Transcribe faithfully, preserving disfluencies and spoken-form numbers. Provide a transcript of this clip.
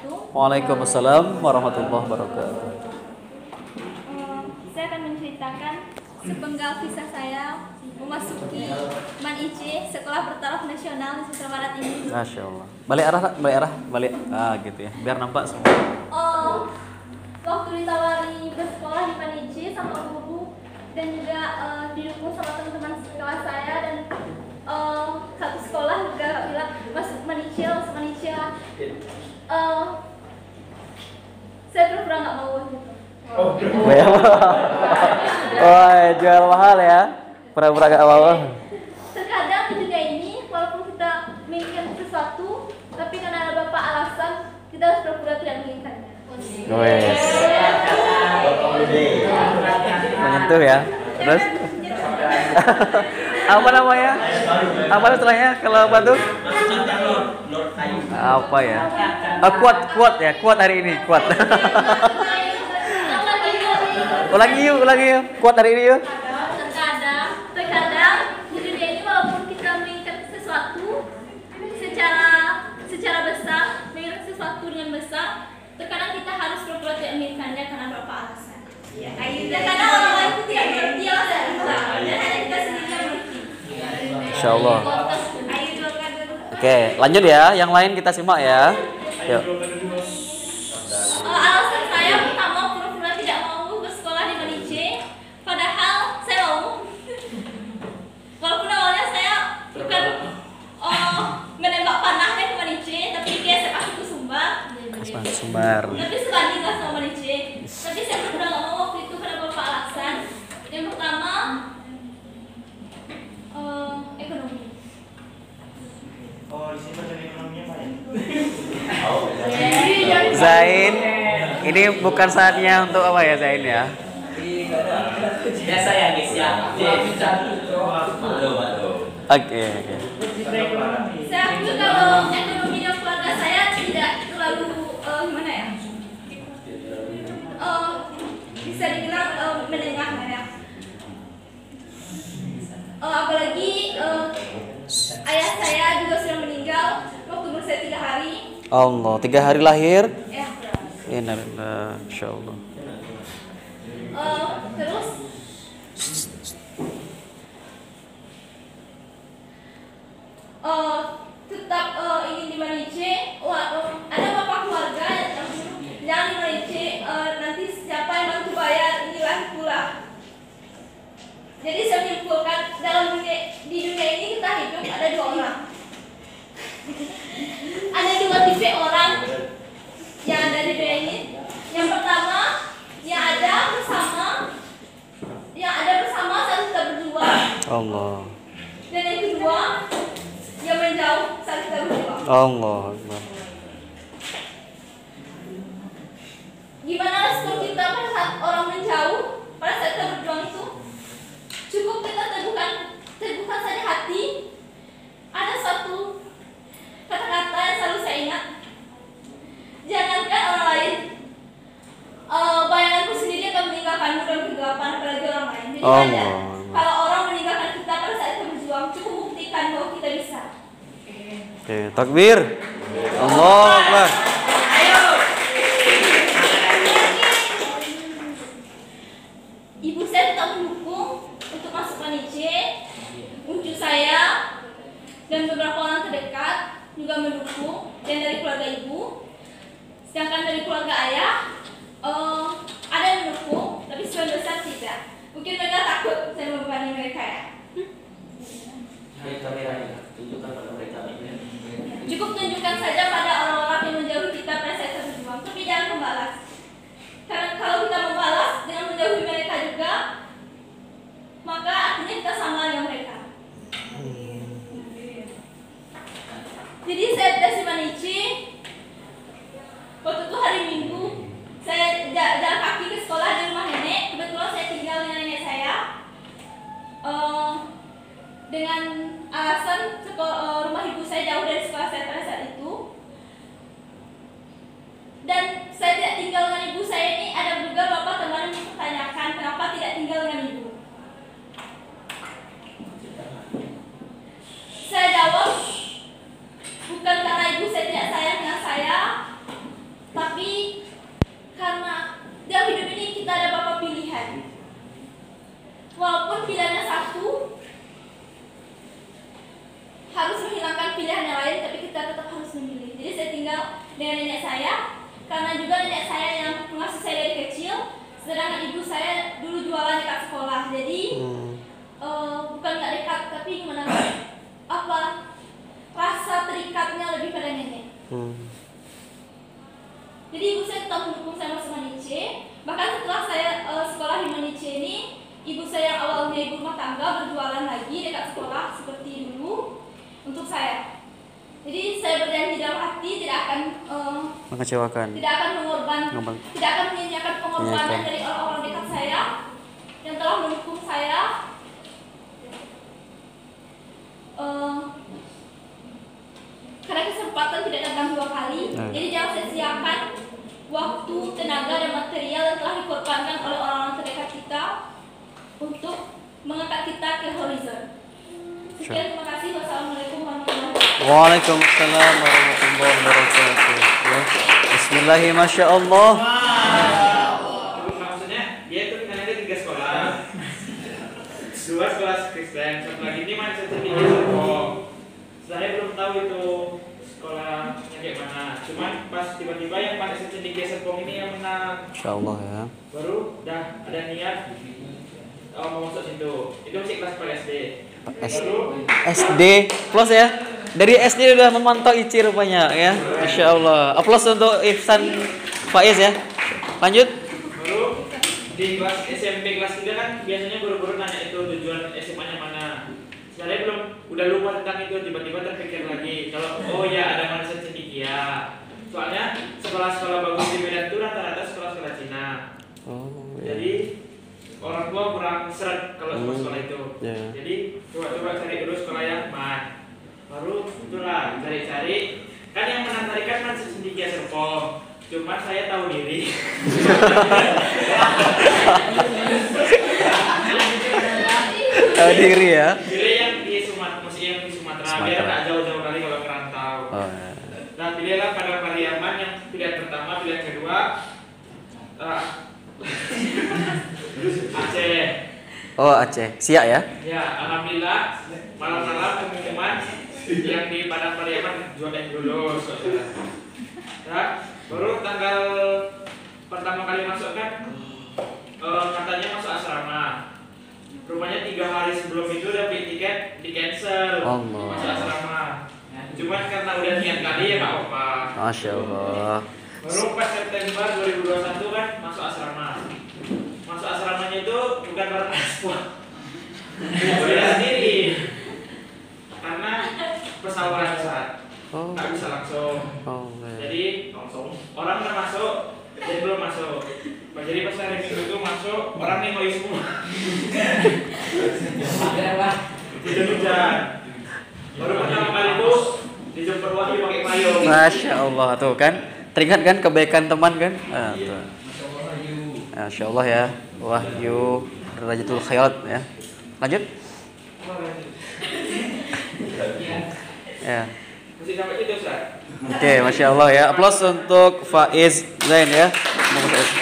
wabarakatuh. Waalaikumsalam warahmatullahi wabarakatuh. Uh, saya akan menceritakan sepenggal kisah saya memasuki Man I C, Sekolah Bertaraf Nasional di Sumatera Barat ini. Masya Allah. Balik arah, balik arah, balik. Ah gitu ya, biar nampak semua. Uh, waktu ditawari bersekolah di Man I C sama guru dan juga uh, didukung sama teman-teman sekelas saya dan uh, satu sekolah juga bilang masuk Man I C, masuk Man I C. Uh, saya pura-pura nggak mau gitu. Oh, oh, jual mahal ya. Pura-pura gak mau. Terkadang di dunia ini walaupun kita menginginkan sesuatu, tapi karena ada beberapa alasan kita harus pura-pura tidak menginginkannya. Wes. Menyentuh ya. Terus apa namanya? Apa istilahnya kalau batu? Apa ya? Ah, kuat, kuat ya, kuat hari ini, kuat. Ulangi yuk, ulangi yuk. Kuat hari ini yuk. Terkadang, terkadang di dunia ini walaupun kita menginginkan sesuatu secara secara besar, menginginkan sesuatu dengan besar, terkadang kita harus pura-pura tidak menginginkannya karena beberapa alasan. Ya, dan karena orang lain itu tidak mengerti alasan kita, dan hanya kita sendiri yang mengerti. Insya Allah. Oke, lanjut ya. Yang lain kita simak ya. Yuk. Uh, alasan saya pertama pura-pura tidak mau bersekolah di Man I C, padahal saya mau. Walaupun awalnya saya bukan uh, menembak panahnya ke Man I C, tapi kayak saya pasti ke Sumbar. Sumbar. Tapi sebanding lah sama Man I C. Tapi saya pura-pura nggak mau waktu itu karena beberapa alasan. Yang pertama, uh, ekonomi. Oh, di sini bagian ekonominya Pak ya? Zain, ini bukan saatnya untuk apa ya Zain ya? Biasa ya guys ya. Oke, oke. Saya akui kalau ekonomi dan keluarga saya tidak terlalu uh, gimana ya? Uh, bisa dibilang uh, menengah lah ya. Uh, apalagi uh, ayah saya juga sudah meninggal waktu umur saya tiga hari. Allah, tiga hari lahir. Ya. Innalillah, Insya Allah. Uh, terus uh, tetap uh, ingin di Man I C. Wah, uh, ada beberapa keluarga yang di Man I C uh, nanti siapa yang mampu bayar inilah pula. Jadi saya menyimpulkan dalam dunia, di dunia ini kita hidup ada dua orang. Ada dua tipe orang yang ada di dunia ini. Yang pertama, yang ada bersama, yang ada bersama saat kita berjuang. Allah. Dan yang kedua, yang menjauh saat kita berjuang. Allah Akbar. Gimana respon kita pada saat orang menjauh, pada saat kita berjuang itu? Cukup kita teguhkan, teguhkan saja hati. Ada satu kata-kata yang selalu saya ingat. Jangankan orang lain, uh, bayanganku sendiri akan meninggalkanmu dalam kegelapan, apalagi orang lain. Jadi Allah. hanya kalau orang meninggalkan kita pada saat kita berjuang, cukup buktikan bahwa kita bisa. Oke, takbir. Allahu Akbar. Ibu saya tetap mendukung untuk masuk Man I C. Uncu saya dan beberapa orang terdekat juga mendukung, dan dari keluarga ibu. Sedangkan dari keluarga ayah uh, ada yang mendukung, tapi sebagian besar tidak. Mungkin mereka takut saya membebani mereka ya. Cukup tunjukkan saja pada orang-orang yang menjauhi kita pada saat kita berjuang, tapi jangan membalas. Karena kalau kita membalas dengan menjauhi mereka juga, maka artinya kita sama dengan mereka. Jadi saya tes Man I C. Waktu itu hari Minggu, saya jalan kaki ke sekolah di rumah nenek. Kebetulan saya tinggal dengan nenek saya. Uh, dengan alasan sekolah, uh, rumah ibu saya jauh dari sekolah saya pada saat itu. Dan saya tidak tinggal dengan ibu saya ini, ada juga bapak teman yang mempertanyakan kenapa tidak tinggal dengan ibu. Saya jawab, bukan karena ibu saya tidak sayang dengan saya, dengan nenek saya, karena juga nenek saya yang mengasuh saya dari kecil, sedangkan ibu saya dulu jualan dekat sekolah. Jadi Hmm. uh, bukan nggak dekat, tapi gimana apa rasa terikatnya lebih pada nenek. Hmm. Jadi ibu saya tetap mendukung saya masuk Maniche. Bahkan setelah saya uh, sekolah di Maniche ini, ibu saya yang awalnya ibu rumah tangga berjualan lagi dekat sekolah seperti dulu untuk saya. Jadi saya berjanji dalam hati tidak akan uh, Mengecewakan. tidak akan mengorban, Ngomong. tidak akan menyanyiakan pengorbanan Menyanyiakan. dari orang-orang dekat saya yang telah mendukung saya. Uh, karena kesempatan tidak datang dua kali, Hmm. jadi jangan sia-siakan waktu, tenaga, dan material yang telah dikorbankan oleh orang-orang terdekat kita untuk mengangkat kita ke horizon. Sekian, terima kasih. Wassalamualaikum warahmatullahi wabarakatuh. Waalaikumsalam warahmatullahi wabarakatuh. Ya. Bismillahirrahmanirrahim. Masya Allah. Maksudnya dia itu kan ada tiga sekolah, dua sekolah Kristen, satu lagi ini Manchester City Serpong. Saya belum tahu itu sekolahnya kayak mana. Cuman pas tiba-tiba yang Manchester City Serpong ini yang menang, Masya Allah ya. baru dah ada niat oh, mau masuk situ. Itu masih kelas S D. S Baru S D plus ya. Dari S D udah memantau I C I rupanya ya. Masya Allah. Aplaus untuk Ihsan Faiz ya. Lanjut. baru di kelas S M P kelas tiga kan biasanya guru-guru nanya itu tujuan S M A-nya mana. Saya belum udah lupa tentang itu, tiba-tiba terpikir lagi kalau oh ya ada Manchester City ya. Soalnya sekolah-sekolah bagus di Medan itu rata-rata sekolah-sekolah Cina. Oh, ya. Jadi orang tua kurang seret kalau Hmm. sekolah itu. Ya. Jadi coba-coba cari dulu sekolah yang aman. Baru itulah cari-cari. Kan yang menantari kan Manchester City Serpong. Cuma saya tahu diri. Tahu diri ya. Pilih yang di Sumatera, mesti yang di Sumatera, biar Sumatera. nggak jauh-jauh kali kalau merantau. Oh, ya. Nah pilihlah pada Pariaman yang pilihan pertama, pilihan kedua uh, Aceh. Oh, Aceh. Siap ya. Ya, alhamdulillah malam-malam pengumuman yang di Padang Pariaman jualan dulu, saudara. Ya, baru tanggal pertama kali masuk kan eh, katanya masuk asrama. Rupanya tiga hari sebelum itu udah beli tiket di cancel Allah. masuk asrama. Cuman karena udah niat kali ya nggak apa. Masya Allah. Baru pas September dua ribu dua puluh satu kan masuk asrama. Masuk asramanya itu bukan bareng ekspor. Beda sendiri. Karena pesawat besar. Oh. Nggak bisa langsung. Oh, ya. Jadi langsung orang udah masuk, jadi belum masuk. Nah, jadi pas hari minggu itu masuk, orang nih mau semua. Hujan-hujan. Baru pertama kali itu dijemput Wahyu pakai payung. Masya Allah tuh kan. Teringat kan kebaikan teman kan? Ah, tuh. Masya Allah ya. Wahyu Darajatul Khairat ya. Lanjut. Ya. Mesti sampai itu, Ustaz. Oke, Masya Allah ya. Aplaus untuk Faiz Zain ya. Semoga